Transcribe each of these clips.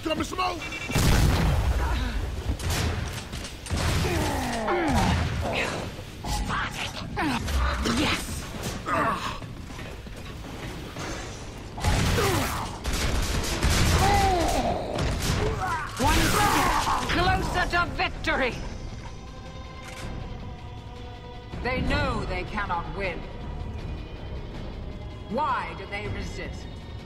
Incoming smoke! Yes! One step closer to victory! They know they cannot win. Why do they resist?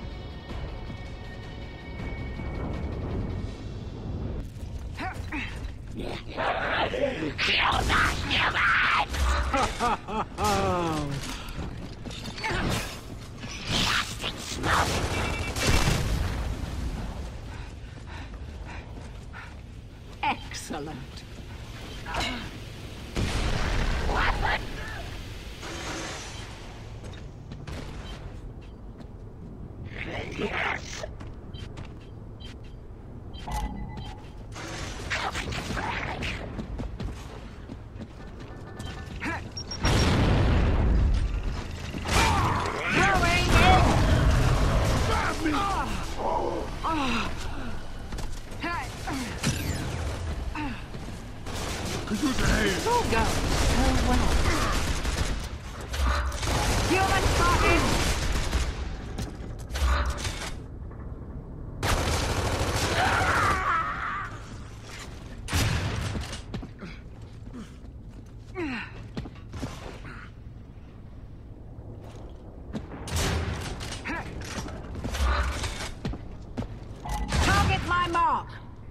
Kill the humans! Casting smoke! Excellent. Weapon! Yes! Coming back! Throwing in! Grab me! Could use a hand. All goes so well. Human spotted! Target my mark!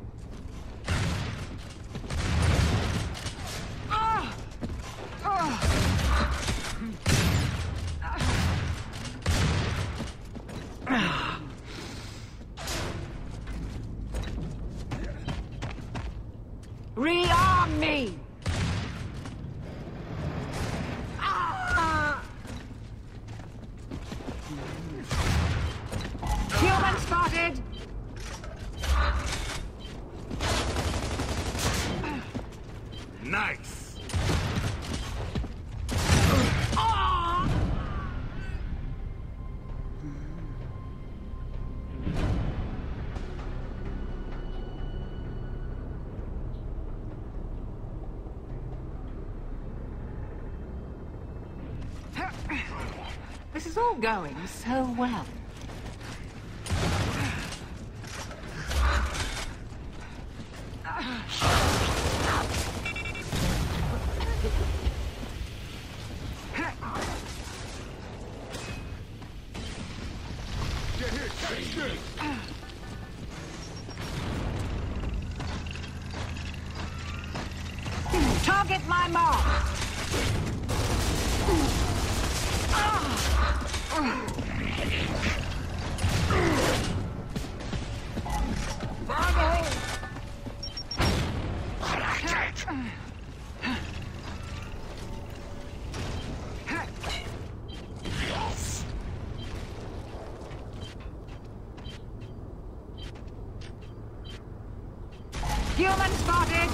Rearm me! Human spotted! Nice! This is all going so well. Get hit, get hit! Target my mark! Human spotted!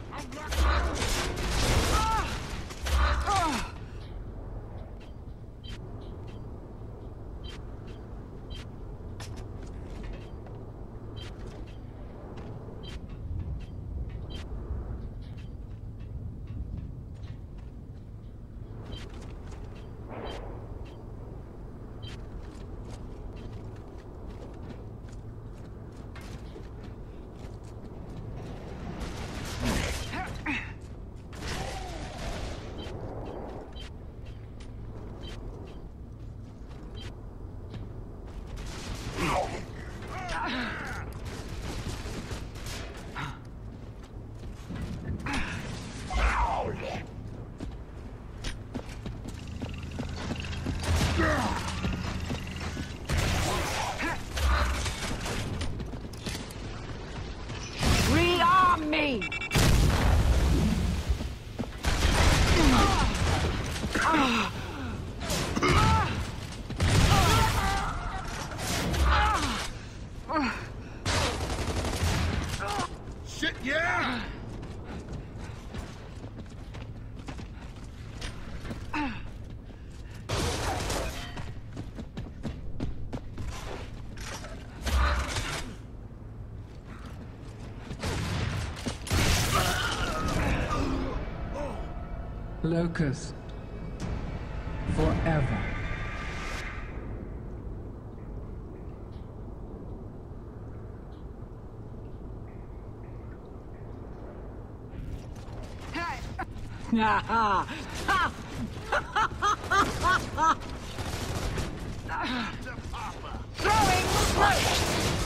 Rearm me! Shit, yeah! Locust. Forever. Throwing smoke!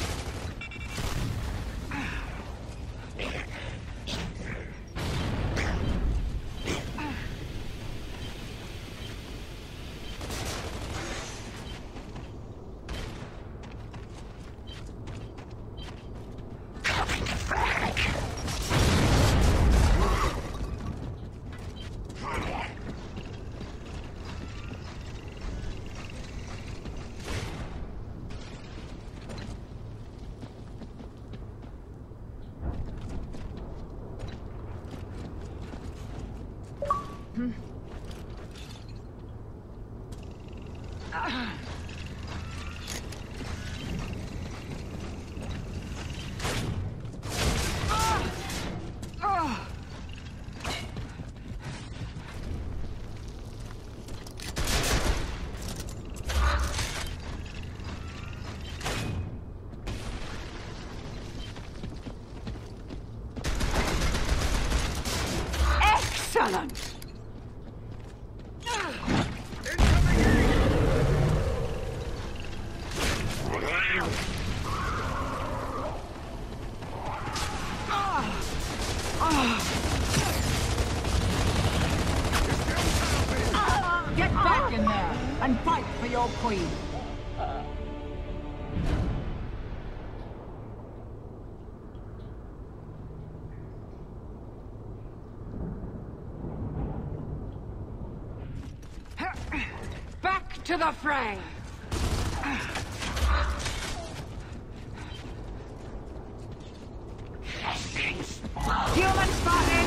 Excellent! Get back in there and fight for your queen. Back to the fray. Human spotted!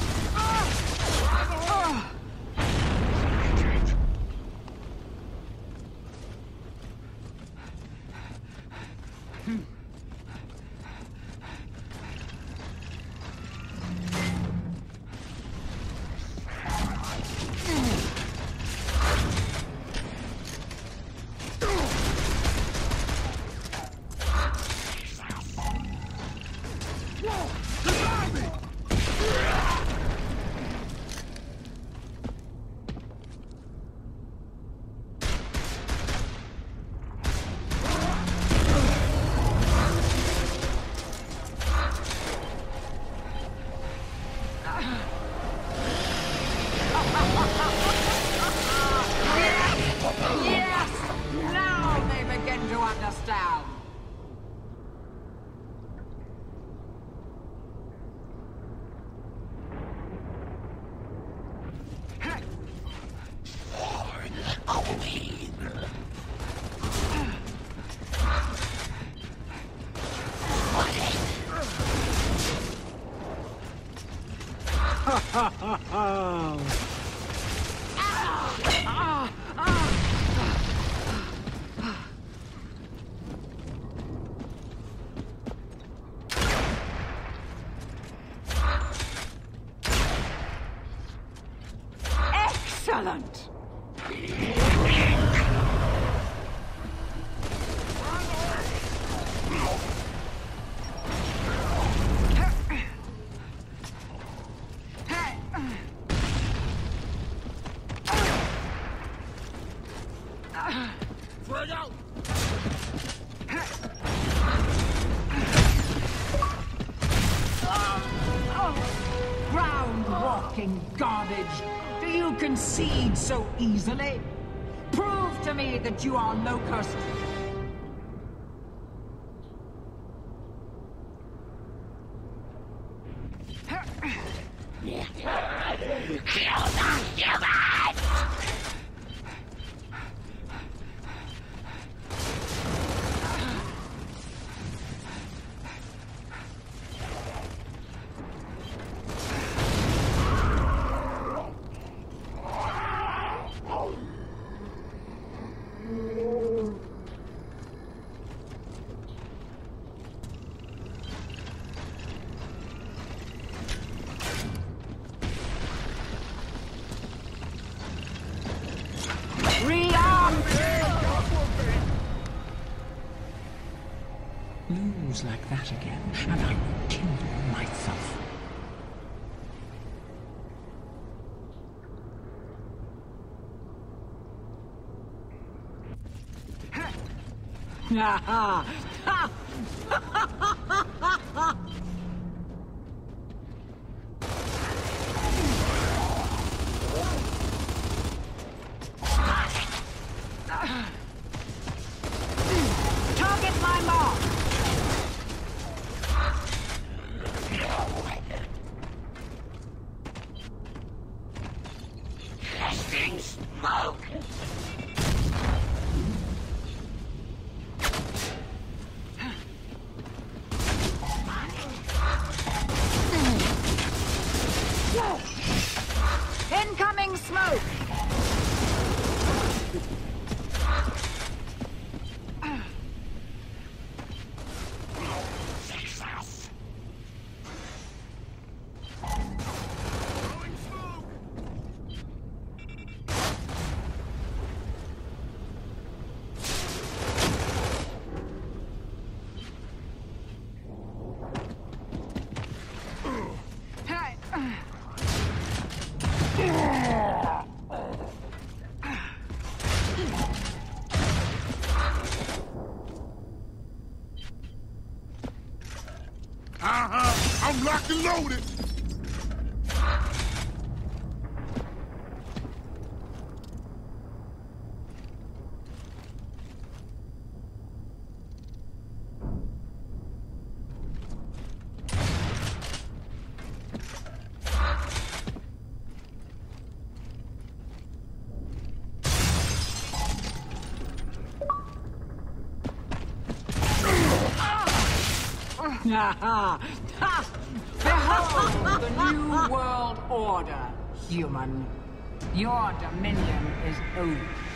Yes! Now they begin to understand. Excellent! Frag out! Ground-walking garbage! Do you concede so easily? Prove to me that you are Locust! Kill the humans! nose like that again, and I will kill you myself. Ha ha! Target my mark! Casting smoke. Incoming smoke! Success. Throwing smoke! I'm locked and loaded! Behold the new world order, human. Your dominion is over.